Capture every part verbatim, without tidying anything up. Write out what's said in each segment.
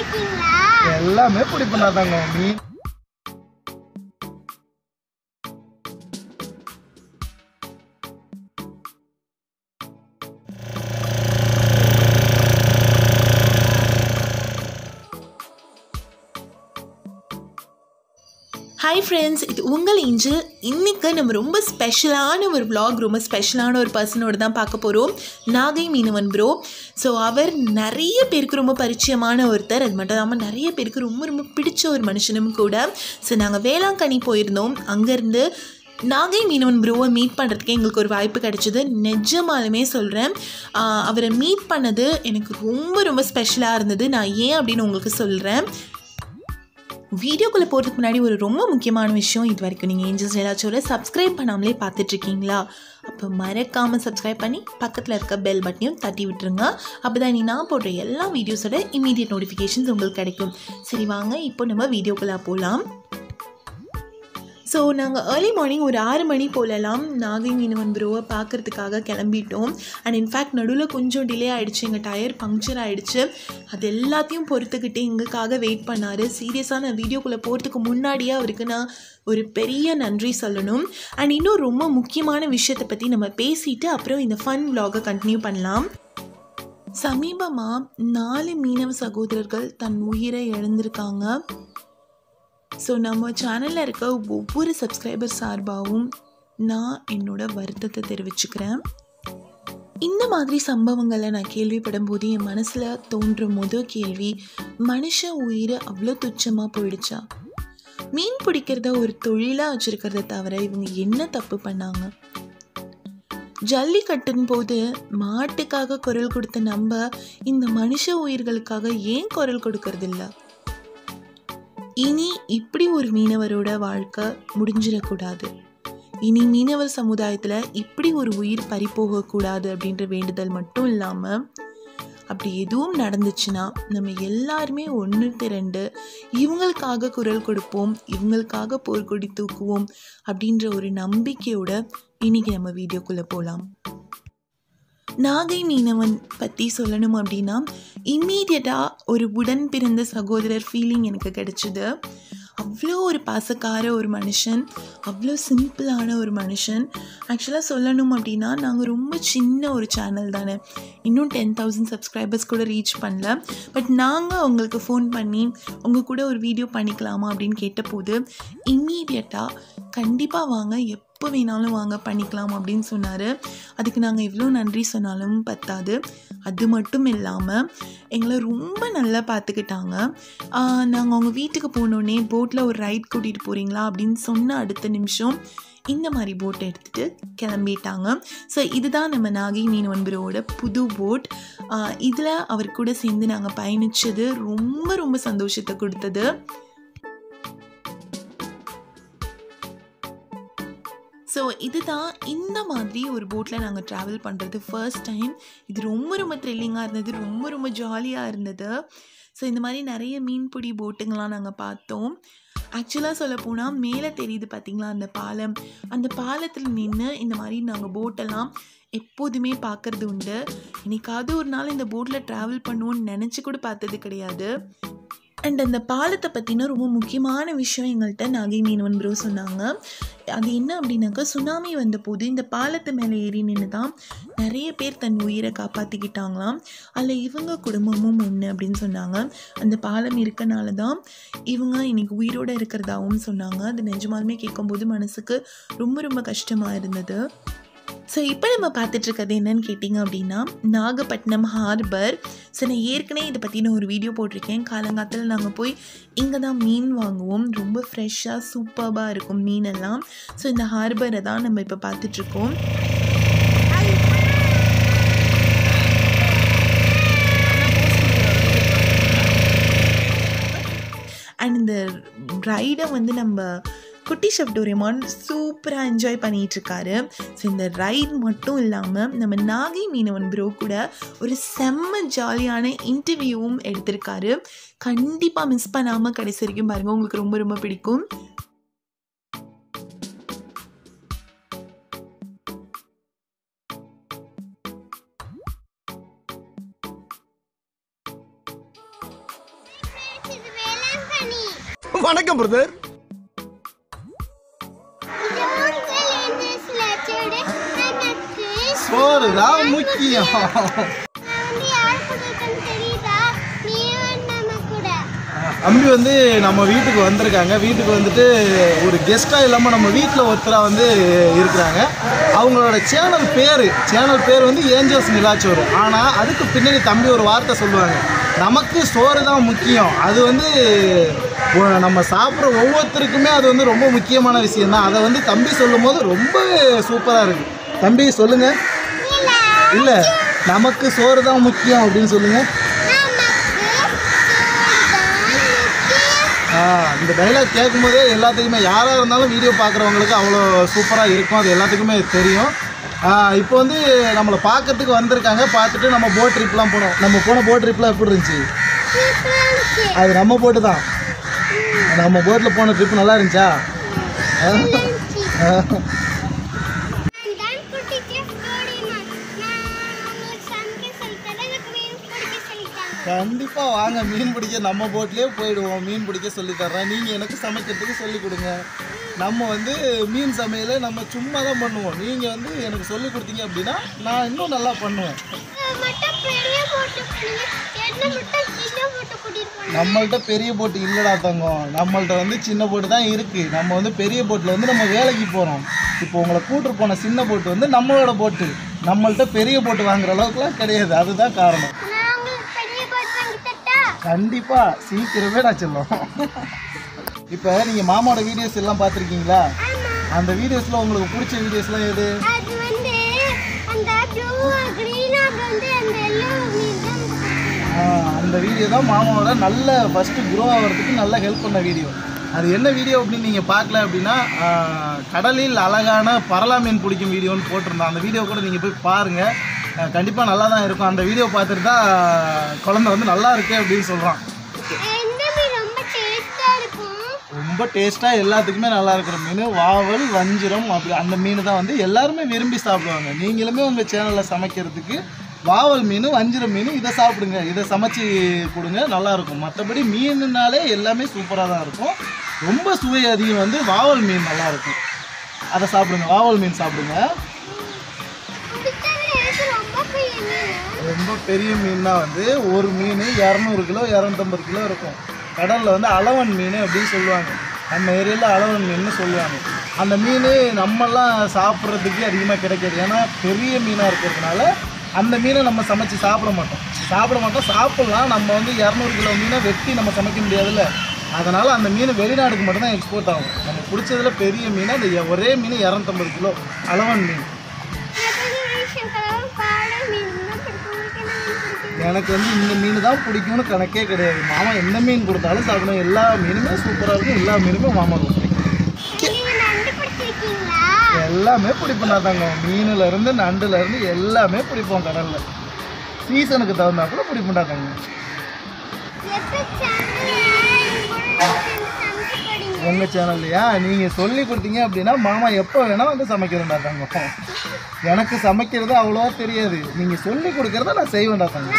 எல்லாமே பிடிப்பண்ணாதாங்க மீன். Hi friends, இது உங்கள் ஏஞ்சல். இன்றைக்கி நம்ம ரொம்ப ஸ்பெஷலான ஒரு vlog, ரொம்ப ஸ்பெஷலான ஒரு பர்சனோடு தான் பார்க்க போகிறோம். நாகை மீனவன் ப்ரோ. ஸோ அவர் நிறைய பேருக்கு ரொம்ப பரிச்சயமான ஒருத்தர். அது மட்டும் இல்லாமல் நிறைய பேருக்கு ரொம்ப ரொம்ப பிடிச்ச ஒரு மனுஷனும் கூட. ஸோ நாங்கள் வேளாங்கண்ணி போயிருந்தோம். அங்கேருந்து நாகை மீனவன் ப்ரோவை மீட் பண்ணுறதுக்கே எங்களுக்கு ஒரு வாய்ப்பு கிடச்சிது. நிஜமாலுமே சொல்கிறேன், அவரை மீட் பண்ணது எனக்கு ரொம்ப ரொம்ப ஸ்பெஷலாக இருந்தது. நான் ஏன் அப்படின்னு உங்களுக்கு சொல்கிறேன். வீடியோக்குள்ளே போகிறதுக்கு முன்னாடி ஒரு ரொம்ப முக்கியமான விஷயம், இது வரைக்கும் நீங்கள் ஏஞ்சல்ஸ் ஏதாச்சும் சப்ஸ்கிரைப் பண்ணாமலே பார்த்துட்ருக்கீங்களா? அப்போ மறக்காமல் சப்ஸ்கிரைப் பண்ணி பக்கத்தில் இருக்க பெல் பட்டனையும் தட்டி விட்டுருங்க. அப்போ தான் நீ நான் போடுற எல்லா வீடியோஸோட இமீடியட் நோட்டிஃபிகேஷன்ஸ் உங்களுக்கு கிடைக்கும். சரி வாங்க, இப்போ நம்ம வீடியோக்குள்ளே போகலாம். ஸோ நாங்கள் ஏர்லி மார்னிங் ஒரு ஆறு மணி போலலாம் நாகை மீனவன் ப்ரோவை பார்க்குறதுக்காக கிளம்பிட்டோம். அண்ட் இன்ஃபேக்ட் நடுவில் கொஞ்சம் டிலே ஆகிடுச்சு, எங்கள் டயர் பங்க்சர் ஆகிடுச்சு. அது எல்லாத்தையும் பொறுத்துக்கிட்டு எங்களுக்காக வெயிட் பண்ணார். சீரியஸாக நான் வீடியோக்குள்ளே போகிறதுக்கு முன்னாடியே அவருக்கு நான் ஒரு பெரிய நன்றி சொல்லணும். அண்ட் இன்னும் ரொம்ப முக்கியமான விஷயத்தை பற்றி நம்ம பேசிட்டு அப்புறம் இந்த ஃபன் vlog-ஐ கண்டினியூ பண்ணலாம். சமீபமாக நாலு மீனவ சகோதரர்கள் தன் உயிரை இழந்திருக்காங்க. ஸோ நம்ம சேனலில் இருக்க ஒவ்வொரு சப்ஸ்கிரைபர் சார்பாகவும் நான் என்னோட வருத்தத்தை தெரிவிச்சுக்கிறேன். இந்த மாதிரி சம்பவங்களை நான் கேள்விப்படும் போது என் மனசில் தோன்ற மொதல் கேள்வி, மனுஷ உயிரை அவ்வளோ துச்சமாக போயிடுச்சா? மீன் பிடிக்கிறத ஒரு தொழிலாக வச்சுருக்கிறத தவிர இவங்க என்ன தப்பு பண்ணாங்க? ஜல்லிக்கட்டின் போது மாட்டுக்காக குரல் கொடுத்த நம்ம இந்த மனுஷ உயிர்களுக்காக ஏன் குரல் கொடுக்கறதில்ல? இனி இப்படி ஒரு மீனவரோட வாழ்க்கை முடிஞ்சிடக்கூடாது. இனி மீனவர் சமுதாயத்தில் இப்படி ஒரு உயிர் பறிபோகக்கூடாது அப்படின்ற வேண்டுதல் மட்டும் இல்லாமல், அப்படி எதுவும் நடந்துச்சுன்னா நம்ம எல்லாருமே ஒன்று திரண்டு இவங்களுக்காக குரல் கொடுப்போம், இவங்களுக்காக போர்க்கொடி தூக்குவோம் அப்படின்ற ஒரு நம்பிக்கையோட இன்னைக்கு நம்ம வீடியோக்குள்ளே போகலாம். நாகை மீனவன் பற்றி சொல்லணும் அப்படின்னா இம்மீடியட்டாக ஒரு உடன் பிறந்த சகோதரர் ஃபீலிங் எனக்கு கிடைச்சிது. அவ்வளோ ஒரு பாசக்கார ஒரு மனுஷன், அவ்வளோ சிம்பிளான ஒரு மனுஷன். ஆக்சுவலாக சொல்லணும் அப்படின்னா நாங்கள் ரொம்ப சின்ன ஒரு சேனல் தானே, இன்னும் டென் தௌசண்ட் சப்ஸ்கிரைபர்ஸ் கூட ரீச் பண்ணல. பட் நாங்கள் அவங்களுக்கு ஃபோன் பண்ணி உங்கள் கூட ஒரு வீடியோ பண்ணிக்கலாமா அப்படின்னு கேட்டபோது இம்மீடியட்டாக கண்டிப்பாக வாங்க, எப்போ வேணாலும் வாங்க, பண்ணிக்கலாம் அப்படின்னு சொன்னார். அதுக்கு நாங்கள் எவ்வளோ நன்றி சொன்னாலும் பத்தாது. அது மட்டும் இல்லாமல் எங்களை ரொம்ப நல்லா பார்த்துக்கிட்டாங்க. நாங்கள் அவங்க வீட்டுக்கு போனோடனே போட்டில் ஒரு ரைட் கூட்டிகிட்டு போகிறீங்களா அப்படின்னு சொன்ன அடுத்த நிமிஷம் இந்த மாதிரி போட்டை எடுத்துகிட்டு கிளம்பிட்டாங்க. ஸோ இதுதான் நம்ம நாகை மீனவன் ப்ரோவோட புது போட். இதில் அவர் கூட சேர்ந்து நாங்கள் பயணித்தது ரொம்ப ரொம்ப சந்தோஷத்தை கொடுத்தது. ஸோ இதுதான், இந்த மாதிரி ஒரு போட்டில் நாங்கள் ட்ராவல் பண்ணுறது ஃபர்ஸ்ட் டைம். இது ரொம்ப ரொம்ப த்ரில்லிங்காக இருந்தது, ரொம்ப ரொம்ப ஜாலியாக இருந்தது. ஸோ இந்த மாதிரி நிறைய மீன்பிடி போட்டுங்களாம் நாங்கள் பார்த்தோம். ஆக்சுவலாக சொல்ல போனால் மேலே தெரியுது பார்த்திங்களா அந்த பாலம், அந்த பாலத்தில் நின்று இந்த மாதிரி நாங்கள் போட்டெல்லாம் எப்போதுமே பார்க்குறது உண்டு. என்னைக்காவது ஒரு நாள் இந்த போட்டில் ட்ராவல் பண்ணுவோன்னு நினச்சி கூட பார்த்தது கிடையாது. அண்ட் அந்த பாலத்தை பற்றினா ரொம்ப முக்கியமான விஷயம் எங்கள்கிட்ட நாகை மீனவன் ப்ரோ சொன்னாங்க. அது என்ன அப்படின்னாக்கா, சுனாமி வந்த போது இந்த பாலத்து மேலே ஏறி நின்று தான் நிறைய பேர் தன் உயிரை காப்பாற்றிக்கிட்டாங்களாம். அதில் இவங்க குடும்பமும் ஒன்று அப்படின்னு சொன்னாங்க. அந்த பாலம் இருக்கனால தான் இவங்க இன்னைக்கு உயிரோடு இருக்கிறதாகவும் சொன்னாங்க. அது நிஜமாலுமே கேட்கும்போது மனசுக்கு ரொம்ப ரொம்ப கஷ்டமாக இருந்தது. ஸோ இப்போ நம்ம பார்த்துட்ருக்கிறது என்னன்னு கேட்டிங்க அப்படின்னா நாகப்பட்டினம் ஹார்பர். ஸோ நான் ஏற்கனவே இதை பற்றி நான் ஒரு வீடியோ போட்டிருக்கேன். காலங்காலத்தில் நாங்கள் போய் இங்கே தான் மீன் வாங்குவோம். ரொம்ப ஃப்ரெஷ்ஷாக சூப்பராக இருக்கும் மீனெல்லாம். ஸோ இந்த ஹார்பரை தான் நம்ம இப்போ பார்த்துட்ருக்கோம். அண்ட் இந்த ரைடை வந்து நம்ம குட்டி ஷெஃப் டோரேமான் சூப்பராக என்ஜாய் பண்ணிகிட்ருக்காரு. ஸோ இந்த ரைட் மட்டும் இல்லாமல் நம்ம நாகை மீனவன் ப்ரோ கூட ஒரு செம்ம ஜாலியான இன்டர்வியூவும் எடுத்திருக்காரு. கண்டிப்பாக மிஸ் பண்ணாமல் கடைசி வரைக்கும் பாருங்கள், உங்களுக்கு ரொம்ப ரொம்ப பிடிக்கும். வணக்கம் பிரதர். சோறு தான் முக்கியம். அம்பி வந்து நம்ம வீட்டுக்கு வந்திருக்காங்க. வீட்டுக்கு வந்துட்டு ஒரு கெஸ்ட்டாக இல்லாமல் நம்ம வீட்டில் ஒருத்தராக வந்து இருக்கிறாங்க. அவங்களோட சேனல் பேர் சேனல் பேர் வந்து ஏஞ்சல்ஸ் நிலாச்சோறு. ஆனால் அதுக்கு பின்னாடி தம்பி ஒரு வார்த்தை சொல்லுவாங்க, நமக்கு சோறு தான் முக்கியம். அது வந்து நம்ம சாப்பிட்ற ஒவ்வொருத்தருக்குமே அது வந்து ரொம்ப முக்கியமான விஷயம் தான். அதை வந்து தம்பி சொல்லும் போது ரொம்ப சூப்பராக இருக்குது. தம்பி சொல்லுங்கள். இல்லை, நமக்கு சோறு தான் முக்கியம் அப்படின்னு சொல்லுங்கள். இந்த டைலாக் கேட்கும்போதே எல்லாத்துக்குமே யாராக இருந்தாலும் வீடியோ பார்க்குறவங்களுக்கு அவ்வளோ சூப்பராக இருக்கும். அது எல்லாத்துக்குமே தெரியும். இப்போ வந்து நம்மளை பார்க்கறதுக்கு வந்திருக்காங்க. பார்த்துட்டு நம்ம போட் ட்ரிப்லாம் போனோம். நம்ம போன போட் ட்ரிப்லாம் எப்படி இருந்துச்சு? அது நம்ம போட்டு தான். நம்ம போட்டில் போன ட்ரிப் நல்லா இருந்துச்சா? கண்டிப்பாக வாங்க, மீன் பிடிக்க நம்ம போட்லேயே போயிடுவோம். மீன் பிடிக்க சொல்லித்தர்றேன். நீங்கள் எனக்கு சமைக்கிறதுக்கு சொல்லிக் கொடுங்க. நம்ம வந்து மீன் சமையலை நம்ம சும்மா தான் பண்ணுவோம். நீங்கள் வந்து எனக்கு சொல்லிக் கொடுத்தீங்க அப்படின்னா நான் இன்னும் நல்லா பண்ணுவேன். நம்மள்கிட்ட பெரிய போட்டு இல்லைடா தங்கம். நம்மள்கிட்ட வந்து சின்ன போட்டு தான் இருக்குது. நம்ம வந்து பெரிய போட்டில் வந்து நம்ம வேலைக்கு போகிறோம். இப்போ உங்களை கூட்டு போன சின்ன போட்டு வந்து நம்மளோட போட்டு. நம்மள்கிட்ட பெரிய போட்டு வாங்குற அளவுக்குலாம் கிடையாது. அதுதான் காரணம். கண்டிப்பா சீக்கிரமே நான் சொல்லுவோம். இப்போ நீங்கள் மாமாவோட வீடியோஸ் எல்லாம் பார்த்துருக்கீங்களா? அந்த வீடியோஸில் உங்களுக்கு பிடிச்ச வீடியோஸ்லாம் எது? அந்த வீடியோ தான் மாமாவோட நல்ல ஃபஸ்ட்டு க்ரோ ஆகிறதுக்கு நல்ல ஹெல்ப் பண்ண வீடியோ. அது என்ன வீடியோ அப்படின்னு நீங்கள் பார்க்கல அப்படின்னா கடலில் அழகான பரலா மீன் பிடிக்கும் வீடியோன்னு போட்டிருந்தோம். அந்த வீடியோ கூட நீங்கள் போய் பாருங்கள். கண்டிப்பாக நல்லா தான் இருக்கும். அந்த வீடியோ பார்த்துட்டு தான் குழந்தை வந்து நல்லா இருக்கு அப்படின்னு சொல்கிறான். ரொம்ப டேஸ்ட்டாக எல்லாத்துக்குமே நல்லா இருக்கிற மீன் வாவல், வஞ்சிரம். அப்படி அந்த மீன் தான் வந்து எல்லாருமே விரும்பி சாப்பிடுவாங்க. நீங்களுமே உங்கள் சேனலில் சமைக்கிறதுக்கு வாவல் மீன், வஞ்சிரம் மீன் இதை சாப்பிடுங்க. இதை சமைச்சு கொடுங்க, நல்லாயிருக்கும். மற்றபடி மீனுனாலே எல்லாமே சூப்பராக தான் இருக்கும். ரொம்ப சுவை அதிகம் வந்து வாவல் மீன் நல்லாயிருக்கும். அதை சாப்பிடுங்க, வாவல் மீன் சாப்பிடுங்க. ரொம்ப பெரிய மீன்னா வந்து ஒரு மீன் இரநூறு கிலோ இரநூத்தம்பது கிலோ இருக்கும். கடலில் வந்து அளவன் மீன் அப்படின்னு சொல்லுவாங்க. நம்ம ஏரியாவில் அளவன் மீன்னு சொல்லுவாங்க. அந்த மீன் நம்மெல்லாம் சாப்பிட்றதுக்கு அதிகமாக கிடைக்காது. ஏன்னா பெரிய மீனாக இருக்கிறதுனால அந்த மீனை நம்ம சமைச்சு சாப்பிட மாட்டோம் சாப்பிட மாட்டோம் சாப்பிட்லாம். நம்ம வந்து இரநூறு கிலோ மீனை வெட்டி நம்ம சமைக்க முடியாதுல்ல. அதனால் அந்த மீன் வெளிநாடுக்கு மட்டும்தான் எக்ஸ்போர்ட் ஆகும். நம்ம பிடிச்சதில் பெரிய மீன் அந்த ஒரே மீன் இரநூத்தம்பது கிலோ அளவன் மீன். எனக்கு வந்து இந்த மீன் தான் பிடிக்கும்னு கணக்கே கிடையாது. மாமா என்ன மீன் கொடுத்தாலும் சாப்பிடுவோம். எல்லா மீனுமே சூப்பராக இருக்கும். எல்லா மீனுமே மாமாவுக்கு பிடிக்கும். எல்லாமே பிடிப்போம் தாங்க. மீனுலேருந்து நண்டுலேருந்து எல்லாமே பிடிப்போம். கடலில் சீசனுக்கு தகுந்தா கூட பிடிப்போம் தாங்க. உங்கள் சேனல்லையா நீங்கள் சொல்லி கொடுத்தீங்க அப்படின்னா மாமா எப்போ வேணால் வந்து சமைக்கிறேன்டா தங்க. எனக்கு சமைக்கிறது அவ்வளோவா தெரியாது. நீங்கள் சொல்லி கொடுக்குறத நான் செய்வேன்டா தங்க.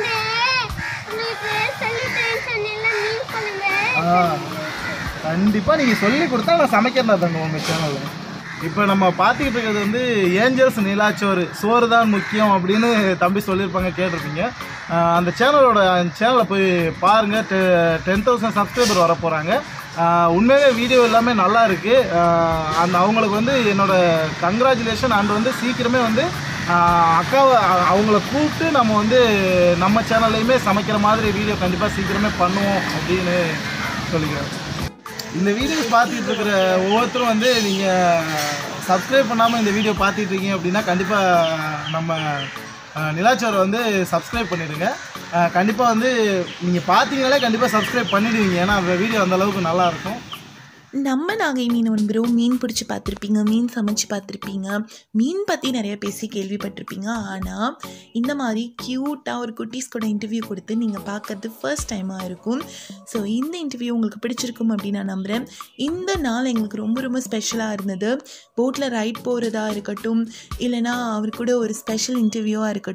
ஆ கண்டிப்பாக நீங்கள் சொல்லி கொடுத்தா நான் சமைக்கிறேன்டா தங்க உங்கள் சேனலில். இப்போ நம்ம பார்த்துக்கிட்டு இருக்கிறது வந்து ஏஞ்சல்ஸ் நிலாச்சோறு. சோறு தான் முக்கியம் அப்படின்னு தம்பி சொல்லியிருப்பாங்க, கேட்டிருப்பீங்க. அந்த சேனலோட சேனலை போய் பாருங்கள். டெ டென் தௌசண்ட் சப்ஸ்கிரைபர் வர போகிறாங்க. உண்மையிலே வீடியோ எல்லாமே நல்லா இருக்குது. அந்த அவங்களுக்கு வந்து என்னோடய கங்க்ராச்சுலேஷன். அண்ட் வந்து சீக்கிரமே வந்து அக்காவை அவங்கள கூப்பிட்டு நம்ம வந்து நம்ம சேனல்லையுமே சமைக்கிற மாதிரி வீடியோ கண்டிப்பாக சீக்கிரமே பண்ணுவோம் அப்படின்னு சொல்லிக்கிறேன். இந்த வீடியோ பார்த்துட்டு இருக்கிற ஒவ்வொருத்தரும் வந்து நீங்கள் சப்ஸ்கிரைப் பண்ணாமல் இந்த வீடியோ பார்த்துட்டு இருக்கீங்க அப்படின்னா கண்டிப்பாக நம்ம நிலாச்சோரை வந்து சப்ஸ்கிரைப் பண்ணிவிடுங்க. கண்டிப்பாக வந்து நீங்கள் பார்த்தீங்கனாலே கண்டிப்பாக சப்ஸ்கிரைப் பண்ணிவிடுவீங்க. ஏன்னா அந்த வீடியோ அந்தளவுக்கு நல்லாயிருக்கும். நம்ம நாகை மீனவன் ப்ரோ மீன் பிடிச்சி பார்த்துருப்பீங்க, மீன் சமைச்சு பார்த்துருப்பீங்க, மீன் பற்றி நிறைய பேசி கேள்விப்பட்டிருப்பீங்க. ஆனால் இந்த மாதிரி க்யூட்டாக ஒரு குட்டீஸ் கூட இன்டர்வியூ கொடுத்து நீங்கள் பார்க்கறது ஃபர்ஸ்ட் டைமாக இருக்கும். ஸோ இந்த இன்டர்வியூ உங்களுக்கு பிடிச்சிருக்கும் அப்படின்னு நான் நம்புகிறேன். இந்த நாள் எங்களுக்கு ரொம்ப ரொம்ப ஸ்பெஷலாக இருந்தது. போட்டில் ரைட் போகிறதா இருக்கட்டும், இல்லைனா அவர் கூட ஒரு ஸ்பெஷல் இன்டர்வியூவாக இருக்கட்டும்,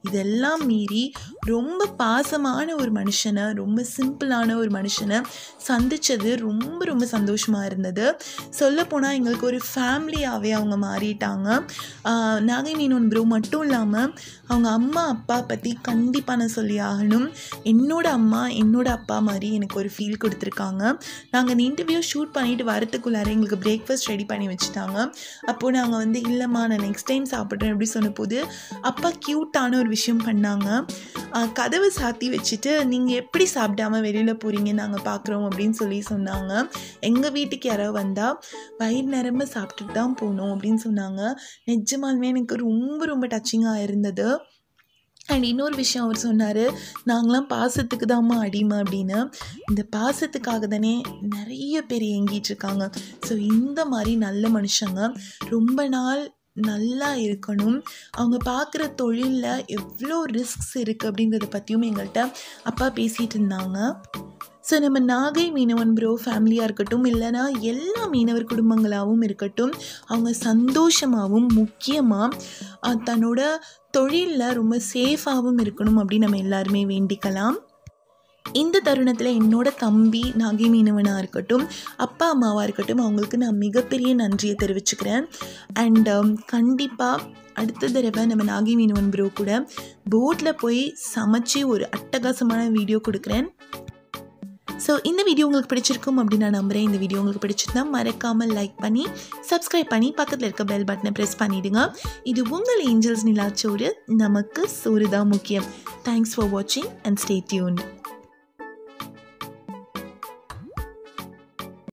இதெல்லாம் மீறி ரொம்ப பாசமான ஒரு மனுஷனை, ரொம்ப சிம்பிளான ஒரு மனுஷனை சந்தித்தது ரொம்ப ரொம்ப சந்தோஷமாக இருந்தது. சொல்லப்போனால் எங்களுக்கு ஒரு ஃபேமிலியாகவே அவங்க மாறிட்டாங்க. நாகை மீனவன் ப்ரோ மட்டும் இல்லாமல் அவங்க அம்மா அப்பா பற்றி கண்டிப்பாக நான் சொல்லி ஆகணும். என்னோடய அம்மா என்னோடய அப்பா மாதிரி எனக்கு ஒரு ஃபீல் கொடுத்துருக்காங்க. நாங்கள் இந்த இன்டர்வியூ ஷூட் பண்ணிவிட்டு வரத்துக்குள்ளார எங்களுக்கு பிரேக்ஃபாஸ்ட் ரெடி பண்ணி வச்சுட்டாங்க. அப்போது நாங்கள் வந்து இல்லைம்மா நான் நெக்ஸ்ட் டைம் சாப்பிட்றேன் அப்படி சொன்னபோது அப்பா க்யூட்டான ஒரு விஷயம் பண்ணாங்க. கதவை சாத்தி வச்சுட்டு நீங்கள் எப்படி சாப்பிடாமல் வெளியில் போகிறீங்க நாங்கள் பார்க்குறோம் அப்படின்னு சொல்லி சொன்னாங்க. எங்கள் வீட்டுக்கு யாராவது வந்தால் வயிறு நிரம்ப சாப்பிட்டுட்டு தான் போகணும் அப்படின்னு சொன்னாங்க. நிஜமாலுமே எனக்கு ரொம்ப ரொம்ப டச்சிங்காக இருந்தது. அண்ட் இன்னொரு விஷயம் அவர் சொன்னார், நாங்களாம் பாசத்துக்கு தான்மா அடிமை அப்படின்னு. இந்த பாசத்துக்காக தானே நிறைய பேர் ஏங்கிட்டுருக்காங்க. ஸோ இந்த மாதிரி நல்ல மனுஷங்க ரொம்ப நாள் நல்லா இருக்கணும். அவங்க பார்க்குற தொழிலில் எவ்வளோ ரிஸ்க்ஸ் இருக்குது அப்படிங்கிறத பற்றியும் எங்கள்கிட்ட அப்பா பேசிகிட்டு இருந்தாங்க. ஸோ நம்ம நாகை மீனவன் ப்ரோ ஃபேமிலியாக இருக்கட்டும், இல்லைனா எல்லா மீனவர் குடும்பங்களாகவும் இருக்கட்டும், அவங்க சந்தோஷமாகவும் முக்கியமாக தன்னோட தொழிலில் ரொம்ப சேஃபாகவும் இருக்கணும் அப்படின்னு நம்ம எல்லாருமே வேண்டிக்கலாம். இந்த தருணத்தில் என்னோட தம்பி நாகை மீனவனாக இருக்கட்டும், அப்பா அம்மாவாக இருக்கட்டும், அவங்களுக்கு நான் மிகப்பெரிய நன்றியை தெரிவிச்சுக்கிறேன். அண்ட் கண்டிப்பாக அடுத்த தடவை நம்ம நாகை மீனவன் ப்ரோ கூட போட்டில் போய் சமைச்சு ஒரு அட்டகாசமான வீடியோ கொடுக்குறேன். ஸோ இந்த வீடியோ உங்களுக்கு பிடிச்சிருக்கும் அப்படின்னு நான் நம்புகிறேன். இந்த வீடியோ உங்களுக்கு பிடிச்சிருந்தா மறக்காமல் லைக் பண்ணி சப்ஸ்கிரைப் பண்ணி பக்கத்தில் இருக்க பெல் பட்டனை ப்ரெஸ் பண்ணிவிடுங்க. இது உங்கள் ஏஞ்சல்ஸ் நிலாச்சோடு, நமக்கு சோறு தான் முக்கியம். தேங்க்ஸ் ஃபார் வாட்சிங் அண்ட் ஸ்டே டியூன்ட்.